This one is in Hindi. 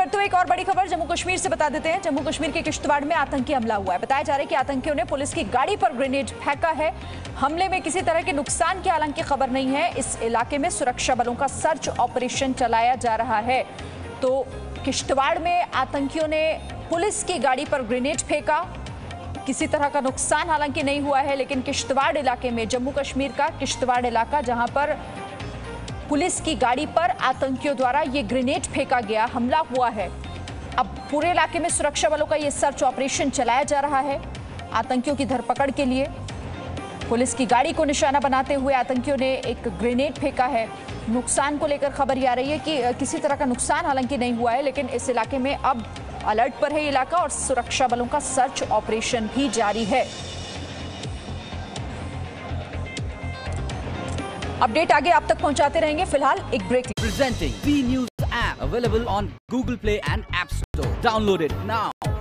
बढ़ते हुए एक और बड़ी खबर जम्मू कश्मीर से बता देते हैं। जम्मू कश्मीर के किश्तवाड़ में आतंकी हमला हुआ है। बताया जा रहा है कि आतंकियों ने पुलिस की गाड़ी पर ग्रेनेड फेंका है। हमले में किसी तरह के नुकसान की हालांकि खबर नहीं है। इस इलाके में सुरक्षा बलों का सर्च ऑपरेशन चलाया जा रहा है। तो किश्तवाड़ में आतंकियों ने पुलिस की गाड़ी पर ग्रेनेड फेंका। किसी तरह का नुकसान हालांकि नहीं हुआ है, लेकिन किश्तवाड़ इलाके में, जम्मू कश्मीर का किश्तवाड़ इलाका, जहां पर पुलिस की गाड़ी पर आतंकियों द्वारा ये ग्रेनेड फेंका गया, हमला हुआ है। अब पूरे इलाके में सुरक्षा बलों का ये सर्च ऑपरेशन चलाया जा रहा है आतंकियों की धरपकड़ के लिए। पुलिस की गाड़ी को निशाना बनाते हुए आतंकियों ने एक ग्रेनेड फेंका है। नुकसान को लेकर खबर ये आ रही है कि किसी तरह का नुकसान हालांकि नहीं हुआ है, लेकिन इस इलाके में अब अलर्ट पर है इलाका और सुरक्षा बलों का सर्च ऑपरेशन भी जारी है। अपडेट आगे आप तक पहुंचाते रहेंगे। फिलहाल एक break. Presenting V News app available on Google Play and App Store. Download it now.